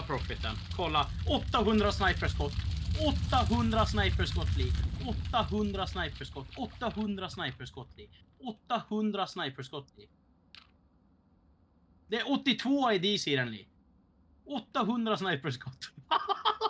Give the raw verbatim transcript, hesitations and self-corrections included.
profiten. Kolla, åttahundra sniperskott. åttahundra sniperskott, Li. åttahundra sniperskott. åttahundra sniperskott, Li. åttahundra sniperskott, Li. Det är åttiotvå I D-S i den, Li. åttahundra sniperskott.